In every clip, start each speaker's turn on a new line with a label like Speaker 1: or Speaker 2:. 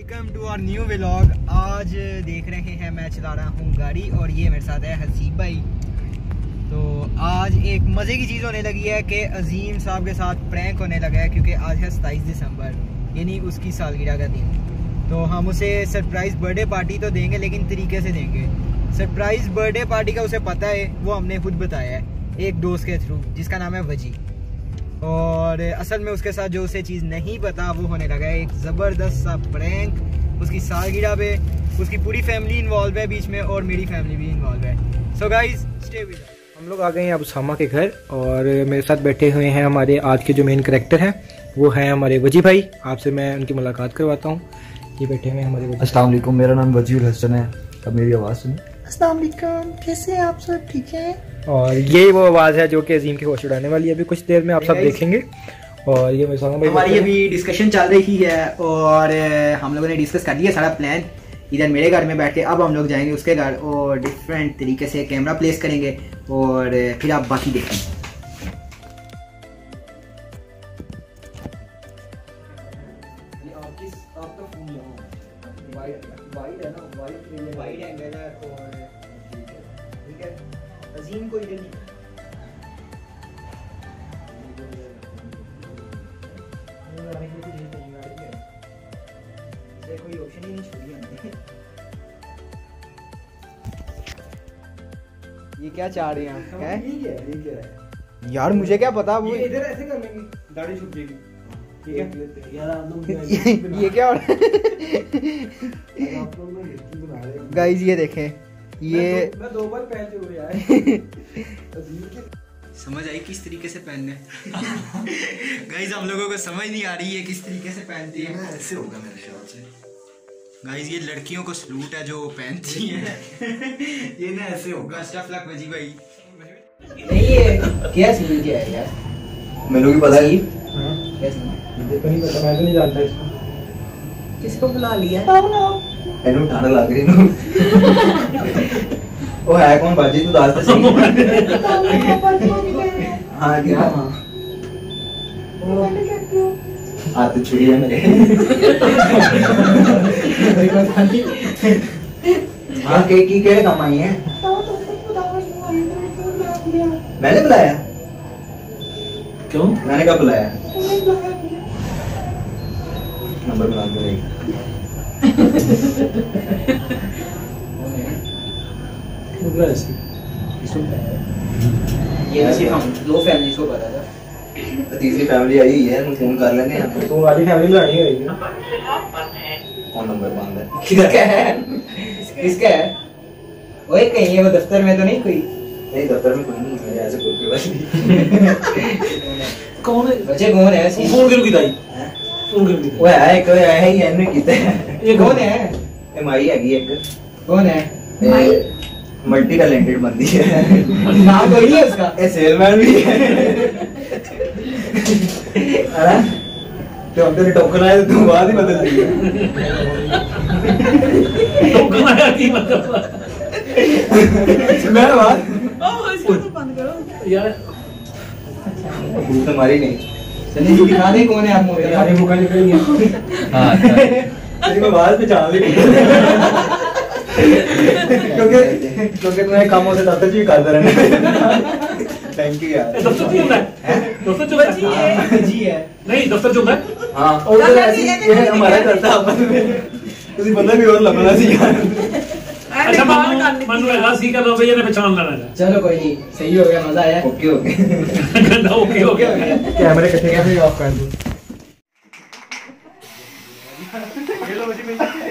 Speaker 1: Welcome to our new vlog. आज देख रहे हैं मैं चला रहा हूँ गाड़ी और ये मेरे साथ है हसीब भाई। तो आज एक मज़े की चीज़ होने लगी है कि अजीम साहब के साथ प्रैंक होने लगा है, क्योंकि आज है 27 दिसंबर यानी उसकी सालगिरह का दिन। तो हम उसे सरप्राइज़ बर्थडे पार्टी तो देंगे, लेकिन तरीके से देंगे। सरप्राइज़ बर्थडे पार्टी का उसे पता है, वो हमने खुद बताया है एक दोस्त के थ्रू जिसका नाम है वजी। और असल में उसके साथ जो उसे चीज़ नहीं पता वो होने लगा है एक ज़बरदस्त सा प्रैंक उसकी सालगिरह पे। उसकी पूरी फैमिली इन्वॉल्व है बीच में और मेरी फैमिली भी इन्वॉल्व है। So guys stay with us. हम लोग आ गए हैं अब उसामा के घर और मेरे साथ बैठे हुए हैं हमारे आज के जो मेन कैरेक्टर हैं, वो हैं हमारे वजी भाई। आपसे मैं उनकी मुलाकात करवाता हूँ। ये बैठे हुए हैं हमारे वजी।
Speaker 2: अस्सलाम वालेकुम, मेरा नाम वजीर हसन है। अब मेरी आवाज़ सुनिए।
Speaker 1: अस्सलाम वालेकुम, कैसे हैं आप सब? ठीक है। और ये वो आवाज़ है जो कि अजीम की होश उड़ाने वाली है। अभी कुछ देर में आप सब देखेंगे। और ये मैं भाई हमारी अभी डिस्कशन चल रही है और हम लोगों ने डिस्कस कर लिया सारा प्लान। इधर मेरे घर में बैठ के अब हम लोग जाएंगे उसके घर और डिफरेंट तरीके से कैमरा प्लेस करेंगे और फिर आप बाकी देखेंगे। वाइड एंगल है और ठीक है। अजीम को इधर कोई ऑप्शन ही नहीं छोड़ी हमने। ये क्या चाह रहे हैं आप? हैं? ठीक है यार, मुझे क्या पता। वो इधर ऐसे कर लेंगे, दाढ़ी छुप जाएगी। ठीक है ये क्या हो रहा है? गाइस ये देखें, ये मैं 2 बार पहन चुका यार। समझ आई किस तरीके से पहनने? गाइस हम लोगों को समझ नहीं आ रही है किस तरीके से पहनती है।
Speaker 2: ऐसे होगा मेरे ख्याल से।
Speaker 1: गाइस ये लड़कियों को सलूट है जो पहनती है।
Speaker 2: ये ना ऐसे होगा।
Speaker 1: बेस्ट ऑफ लक वजी भाई। नहीं ये क्या सीन क्या है यार?
Speaker 2: मेनू की पता है?
Speaker 1: क्या सीन है?
Speaker 2: मुझे तो नहीं पता, मैं तो नहीं जानता इसको।
Speaker 1: किसको बुला लिया?
Speaker 2: एनु ठाड़ा लग रही नु। ओ है कौन बाजी? तू दाल तो सही। हां क्या? हां तो छुड़ी है मेरे। हां की क्या कमाई है? मैंने बुलाया? क्यों? मैंने कब बुलाया? नंबर बना दो एक। ये सिर्फ हम 2 फैमिलीज को पता था। तीसरी फैमिली आई है, हम फोन कर लेंगे। तो वाली फैमिली बुलानी है ना? कौन नंबर मांग रहा है? किसका है? किसका है? ओए कहीं है वो दफ्तर में तो नहीं कोई? नहीं दफ्तर में कोई नहीं है, ऐसे कोई बस। कौन है? बच्चे कौन है? फोन करो किदाई। फोन करो किदाई। ओए है कोई है ही एने किते। ये कौन है? ये माई हैगी एक। कौन है? माई मल्टी टैलेंटेड बंदी है। नाम कोई है उसका? ये सेलमैन भी है। अरे तो हम तेरे टोकन आए तो तू बात ही बदल दी। टोकन आया की मतलब? मैं बात इसको तो बंद करो यार। भूख हमारी नहीं। चलिए जी दिखा दे कौन है आप मोटे यार। भूखा निकल गया। हां तेरी को बात पहचान ली। क्योंकि मैं कामों से दादा जी करता रहना। थैंक यू यार।
Speaker 3: दफ्तर क्यों है? दफ्तर जो है
Speaker 1: जी है
Speaker 3: नहीं दफ्तर जो है।
Speaker 2: हां और ऐसी ये हमारा करता आपस में ਤੁਸੀਂ ਬੰਦਾ ਵੀ ਹੋਰ ਲੱਭਣਾ ਸੀ ਯਾਰ।
Speaker 3: अच्छा मनु लगा सी कर लो भैया ने पहचान लेना है।
Speaker 1: चलो कोई नहीं, सही हो गया, मजा आया।
Speaker 2: ओके ओके
Speaker 3: गंदा ओके हो गया।
Speaker 2: कैमरे कितने कैमरे ऑफ कर दो।
Speaker 1: ये लो जी भाई।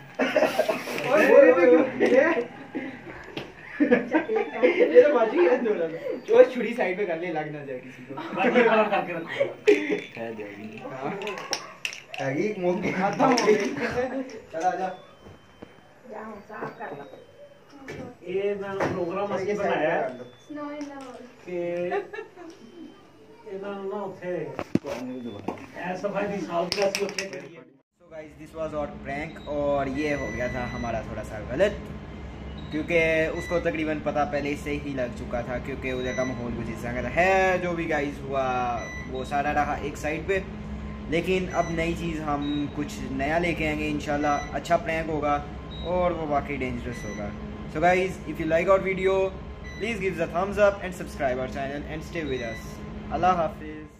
Speaker 1: ये तो बाजी है थोड़ा सा। जो छुरी साइड पे कर ले, लग ना जाए किसी को।
Speaker 3: बाकी कलर करके रखो।
Speaker 1: है देगी। हां हैगी मुंह की खाता हो गई। चल आ जा।
Speaker 4: जाओ साफ कर लो।
Speaker 3: ये मैंने प्रोग्राम असली बनाया है कि ਇਹਨਾਂ ਨੂੰ ਨਾ ਉੱਥੇ ਐ ਸਫਾਈ ਦੀ ਸਾਲगिरह ਸੀ ਉੱਥੇ ਕਰੀਏ।
Speaker 1: So guys this was our prank और ये हो गया था हमारा थोड़ा सा गलत, क्योंकि उसको तकरीबन पता पहले से ही लग चुका था, क्योंकि उधर का माहौल कुछ इस तरह का है। जो भी गाइस हुआ वो सारा रहा एक साइड पे। लेकिन अब नई चीज़ हम कुछ नया लेके आएंगे इंशाल्लाह। अच्छा प्रैंक होगा और वो वाकई डेंजरस होगा। So guys, if you like our video, please give the thumbs up and subscribe our channel and stay with us. अल्लाह हाफिज़।